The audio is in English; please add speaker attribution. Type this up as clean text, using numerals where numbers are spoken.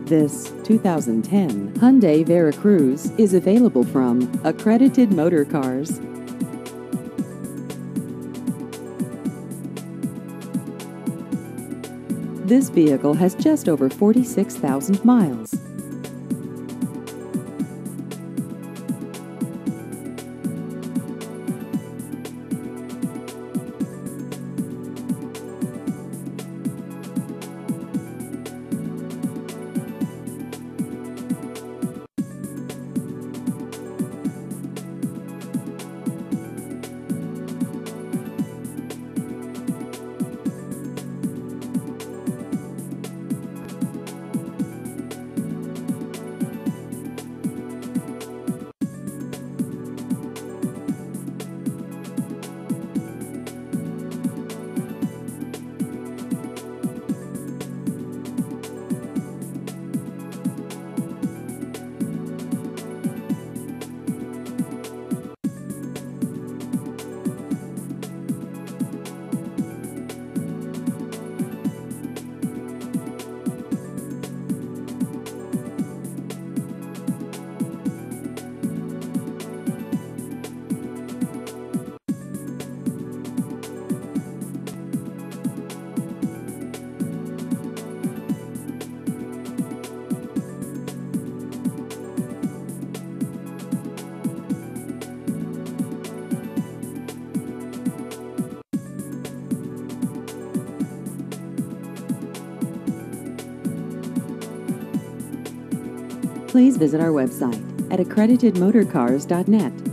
Speaker 1: This 2010 Hyundai Veracruz is available from Accredited Motorcars. This vehicle has just over 46,000 miles. Please visit our website at accreditedmotorcars.net.